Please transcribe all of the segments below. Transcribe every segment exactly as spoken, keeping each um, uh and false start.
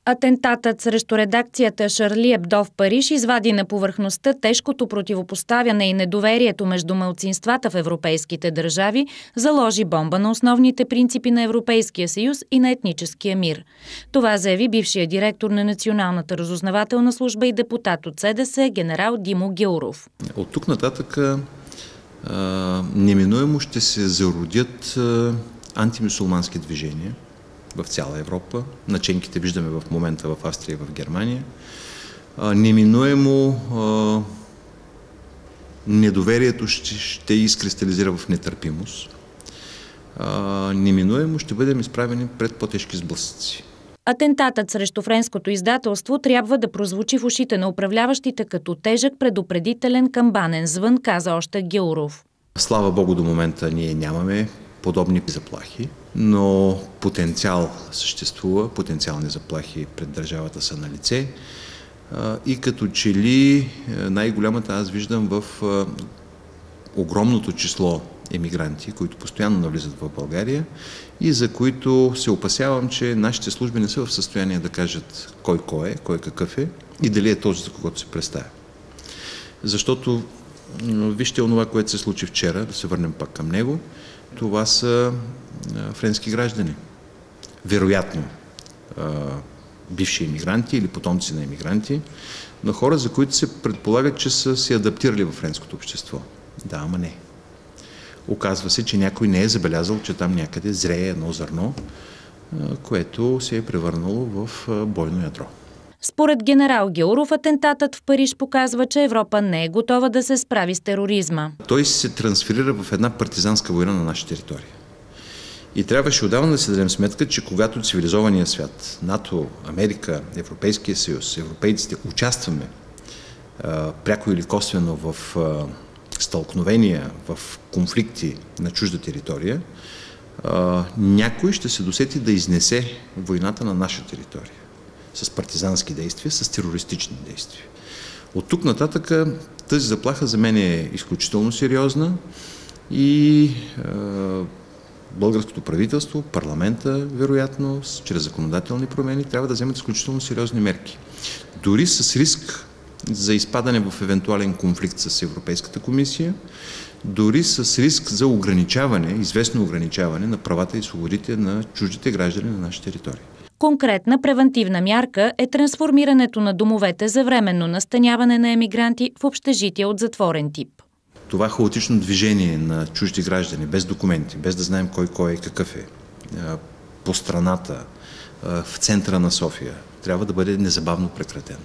Атентатът срещу редакцията Шарли Ебдо в Париж извади на повърхността тежкото противопоставяне и недоверието между малцинствата в европейските държави, заложи бомба на основните принципи на Европейския съюз и на етническия мир. Това заяви бившия директор на Националната разузнавателна служба и депутат от СДС генерал Димо Гяуров. От тук нататък а, неминуемо ще се зародят а, антимюсулмански движения в цяла Европа. Наченките виждаме в момента в Австрия и в Германия. А, неминуемо а, недоверието ще, ще изкристализира в нетърпимост. А, неминуемо ще бъдем изправени пред по-тежки сблъсъци. Атентатът срещу френското издателство трябва да прозвучи в ушите на управляващите като тежък предупредителен камбанен звън, каза още Гяуров. Слава Богу, до момента ние нямаме подобни заплахи, но потенциал съществува, потенциални заплахи пред държавата са на лице и като че ли най-голямата аз виждам в огромното число емигранти, които постоянно навлизат в България и за които се опасявам, че нашите служби не са в състояние да кажат кой кой е, кой какъв е и дали е този, за когото се представя. Защото вижте онова, което се случи вчера, да се върнем пак към него, това са френски граждани. Вероятно бивши емигранти или потомци на емигранти, но хора, за които се предполагат, че са се адаптирали в френското общество. Да, ама не. Оказва се, че някой не е забелязал, че там някъде зрее едно зърно, което се е превърнало в бойно ядро. Според генерал Гяуров, атентатът в Париж показва, че Европа не е готова да се справи с тероризма. Той се трансферира в една партизанска война на наша територия. И трябваше отдавна да си дадем сметка, че когато цивилизования свят, НАТО, Америка, Европейския съюз, европейците участваме а, пряко или косвено в а, стълкновения, в конфликти на чужда територия, а, някой ще се досети да изнесе войната на наша територия. С партизански действия, с терористични действия. От тук нататък тази заплаха за мен е изключително сериозна и е, българското правителство, парламента, вероятно, чрез законодателни промени, трябва да вземат изключително сериозни мерки. Дори с риск за изпадане в евентуален конфликт с Европейската комисия, дори с риск за ограничаване, известно ограничаване на правата и свободите на чуждите граждани на наша територия. Конкретна превантивна мярка е трансформирането на домовете за временно настаняване на емигранти в общежития от затворен тип. Това хаотично движение на чужди граждани, без документи, без да знаем кой кой е и какъв е, по страната, в центъра на София, трябва да бъде незабавно прекратено.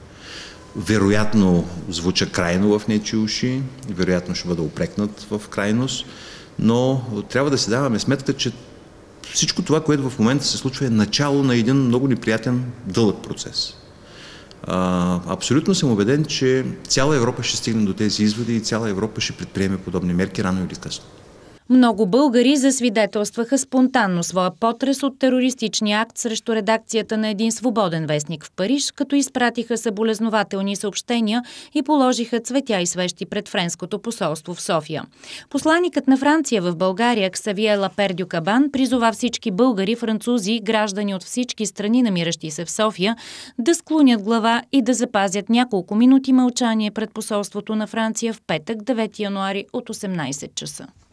Вероятно звуча крайно в нечии уши, вероятно ще бъде упрекнат в крайност, но трябва да си даваме сметка, че всичко това, което в момента се случва, е начало на един много неприятен дълъг процес. А, абсолютно съм убеден, че цяла Европа ще стигне до тези изводи и цяла Европа ще предприеме подобни мерки рано или късно. Много българи засвидетелстваха спонтанно своя потрес от терористичния акт срещу редакцията на един свободен вестник в Париж, като изпратиха съболезнователни съобщения и положиха цветя и свещи пред френското посолство в София. Посланикът на Франция в България Ксавие Лапер дю Кабан призова всички българи, французи, граждани от всички страни, намиращи се в София, да склонят глава и да запазят няколко минути мълчание пред посолството на Франция в петък, девети януари от осемнайсет часа.